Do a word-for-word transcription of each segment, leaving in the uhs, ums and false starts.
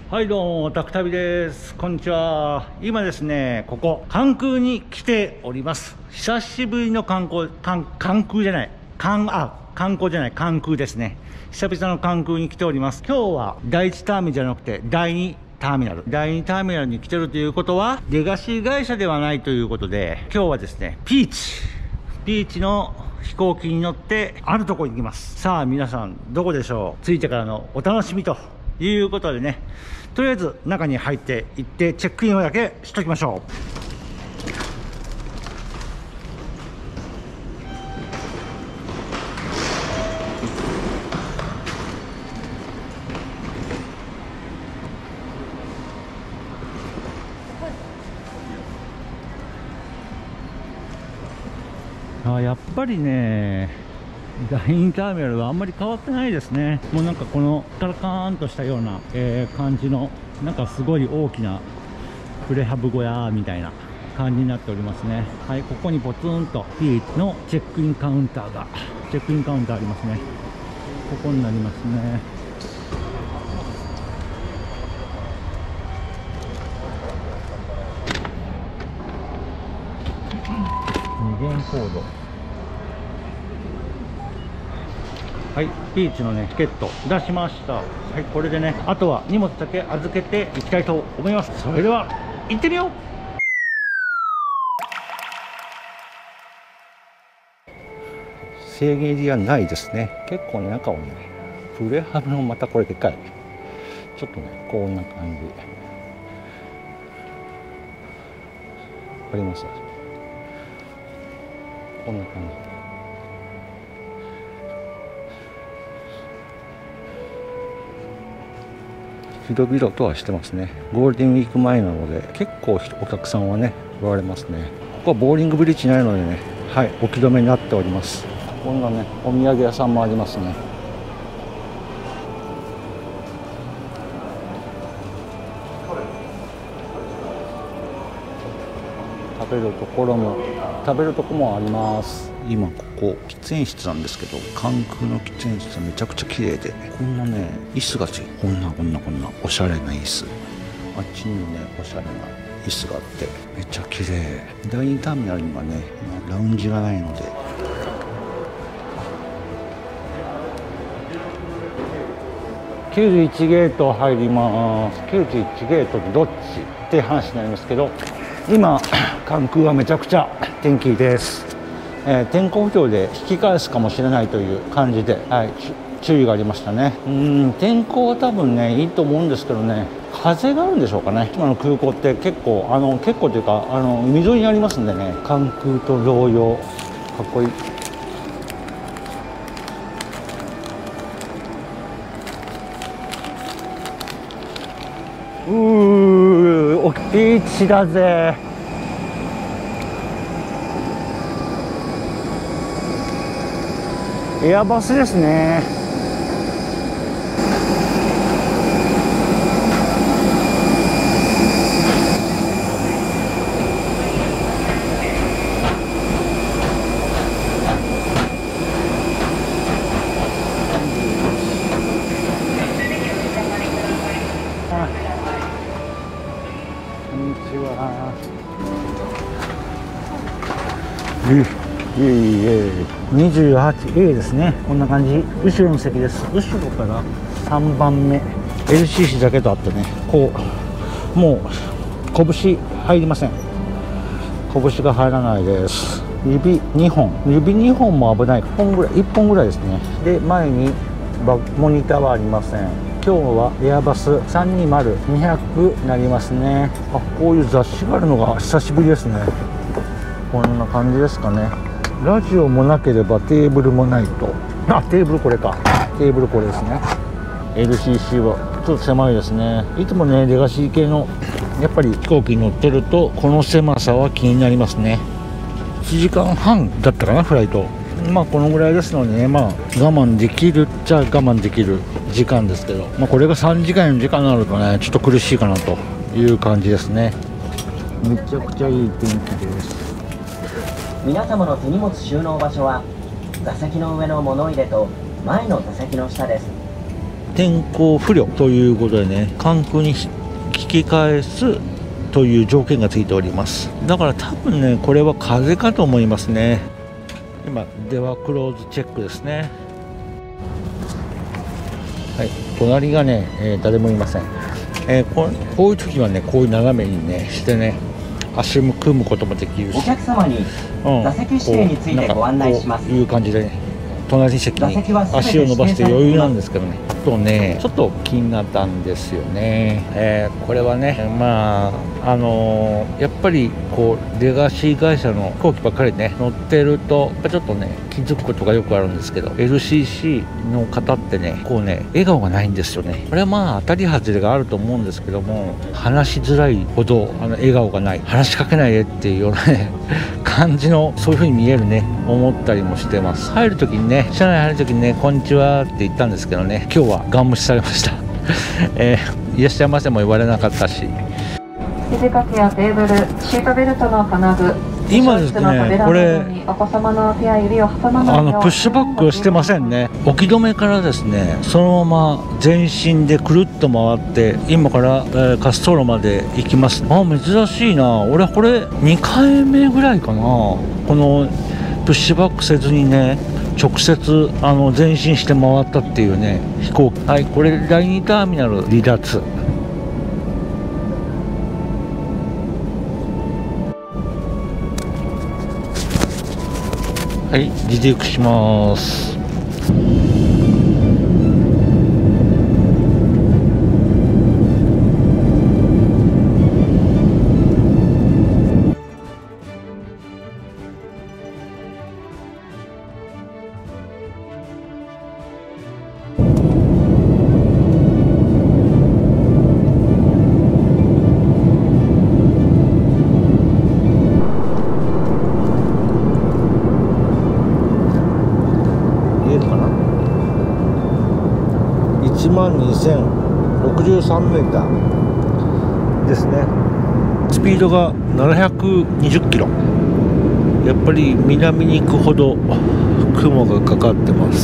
はいどうも、タクタビです。こんにちは。今ですね、ここ関空に来ております。久しぶりの観光、関関空じゃない、関あ観光じゃない関空ですね。久々の関空に来ております。今日はだいいちターミナルじゃなくてだいにターミナル、だいにターミナルに来てるということはレガシー会社ではないということで、今日はですね、ピーチピーチの飛行機に乗ってあるところに行きます。さあ皆さんどこでしょう。着いてからのお楽しみということでね、とりあえず中に入っていってチェックインをだけしときましょう。あ、やっぱりね、だいにターミナルはあんまり変わってないですね。もうなんかこのカラカーンとしたような、えー、感じのなんかすごい大きなプレハブ小屋みたいな感じになっておりますね。はい、ここにポツンと P のチェックインカウンターがチェックインカウンターありますね。ここになりますね。二元コード。はい、ピーチのねチケット出しました。はい、これでね、あとは荷物だけ預けていきたいと思います。それでは行ってみよう。制限エリアないですね。結構ね、中をね、プレハブのまたこれでかい。ちょっとね、こんな感じ。わかります？こんな感じ。広々とはしてますね。ゴールデンウィーク前なので結構お客さんはねおられますね。ここはボーリングブリッジないのでね、はい、置き止めになっております。こんなねお土産屋さんもありますね。食べるところも食べるとこもあります。今ここ喫煙室なんですけど、関空の喫煙室はめちゃくちゃ綺麗で、こんなね椅子がついて、こんなこんなこんなおしゃれな椅子、あっちにもねおしゃれな椅子があってめっちゃ綺麗。だいにターミナルにはねラウンジがないので、きゅうじゅういちゲート入ります。きゅうじゅういちゲートどっちって話になりますけど、今関空はめちゃくちゃ天気いいです。えー、天候不良で引き返すかもしれないという感じで、はい、注意がありましたね。うん、天候は多分ねいいと思うんですけどね、風があるんでしょうかね。今の空港って結構あの結構というかあの海沿いにありますんでね、関空と同様かっこいい。うーおピーチだぜ。エアバスですね。こんにちは。にじゅうはちエー ですね。こんな感じ。後ろの席です。後ろからさんばんめ エルシーシー だけとあってね、こうもう拳入りません。拳が入らないです。指にほん、指にほんも危ない。いっぽんぐらい、いっぽんぐらいですね。で前にモニターはありません。今日はエアバスさんにまるにひゃくなりますね。あ、こういう雑誌があるのが久しぶりですね。こんな感じですかね。ラジオもなければテーブルもないと。あ、テーブルこれか。テーブルこれですね。 エルシーシー はちょっと狭いですね。いつもねレガシー系のやっぱり飛行機に乗ってるとこの狭さは気になりますね。いちじかんはんだったかな、フライト。まあこのぐらいですのでね、まあ我慢できるっちゃ我慢できる時間ですけど、まあ、これがさんじかんよじかんになるとねちょっと苦しいかなという感じですね。めちゃくちゃいい天気です。 皆様の手荷物収納場所は座席の上の物入れと前の座席の下です。 天候不良ということでね、関空に引き返すという条件がついております。だから多分ね、これは風かと思いますね。今ではクローズチェックですね。はい、隣がね、えー、誰もいません。えー、こ, こういう時はね、こういう斜めにねしてね、足も組むこともできるし、 お客様に座席指定についてご案内します。 こういう感じでね、隣席に足を伸ばして余裕なんですけどね、あとね、ちょっと気になったんですよね。えー、これはね、まああのー、やっぱりこうレガシー会社の飛行機ばっかりね乗ってると、やっぱちょっとね気づくことがよくあるんですけど、 エルシーシー の方ってね、こうね笑顔がないんですよね。これはまあ当たり外れがあると思うんですけども、話しづらいほどあの笑顔がない、話しかけないでっていうようなね感じの、そういう風に見えるね、思ったりもしてます。入る時にね、車内入る時にね、こんにちはって言ったんですけどね、今日はガン無視されましたえー、いらっしゃいませも言われなかったし、 肘掛けやテーブル、シートベルトの金具、 今ですね、これお子様の手や指を挟まないようあのプッシュバックしてませんね。置き止めからですね、そのまま全身でくるっと回って、今から、えー、滑走路まで行きます。あ、珍しいな。俺これにかいめぐらいかな、このプッシュバックせずにね、直接あの前進して回ったっていうね飛行機。はい、これだいにターミナル離脱。はい、離陸します。いちまんにせんろくじゅうさんメーターですね。スピードがななひゃくにじゅっキロ。やっぱり南に行くほど雲がかかってます。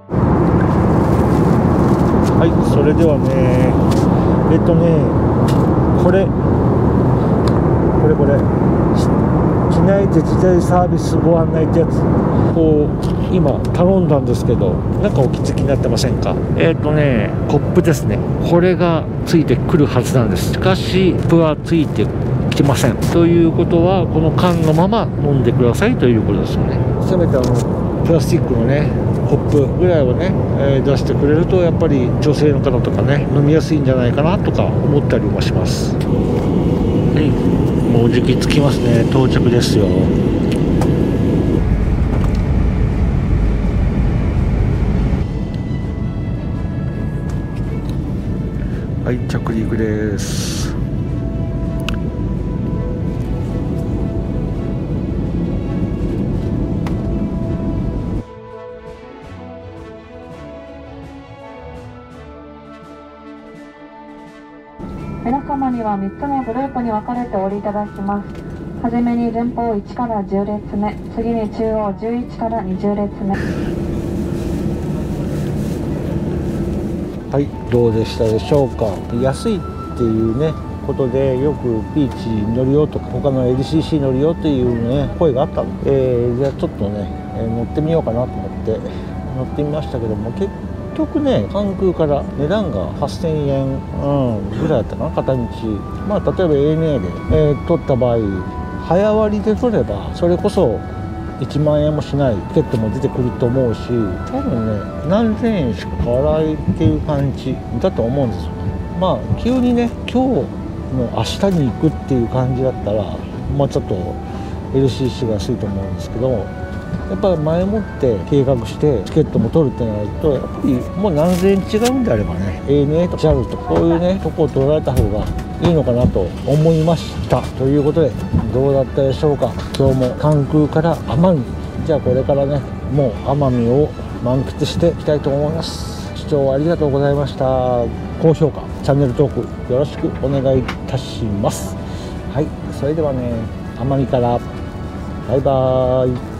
はい、それではね、えっとねこれこれこれ機内デジタルサービスご案内ってやつ、こう今頼んだんですけど、なんかお気づきになってませんか？えっとねコップですね、これがついてくるはずなんです。しかしコップはついてきません。ということは、この缶のまま飲んでくださいということですよね。せめてあのプラスチックのねコップぐらいをね、えー、出してくれると、やっぱり女性の方とかね飲みやすいんじゃないかなとか思ったりもします。はい、もうじき着きますね。到着ですよ。はい、着陸です。 皆様にはみっつのグループに分かれてお降りいただきます。はじめに前方いちからじゅう列目、次に中央じゅういちからにじゅう列目。 はい、どうでしたでしょうか。安いっていうねことで、よくピーチ乗るよとか他の エルシーシー 乗るよっていうね声があったので、えー、じゃあちょっとね、えー、乗ってみようかなと思って乗ってみましたけども、結局ね関空から値段がはっせんえん、うん、ぐらいだったかな、片道。まあ例えば エーエヌエー で、えー、取った場合、早割りで取ればそれこそいちまんえんもしないチケットも出てくると思うし、多分ね何千円しか変わらないっていう感じだと思うんですよね。まあ急にね今日の明日に行くっていう感じだったら、まあちょっと エルシーシー が安いと思うんですけど、やっぱり前もって計画してチケットも取るってなると、やっぱりもう何千円違うんであればね エーエヌエー と ジャル とこういうねとこを取られた方がいいのかなと思いました。ということでどうだったでしょうか。今日も関空から奄美、じゃあこれからねもう奄美を満喫していきたいと思います。視聴ありがとうございました。高評価、チャンネル登録よろしくお願いいたします。はい、それではね奄美からバイバーイ。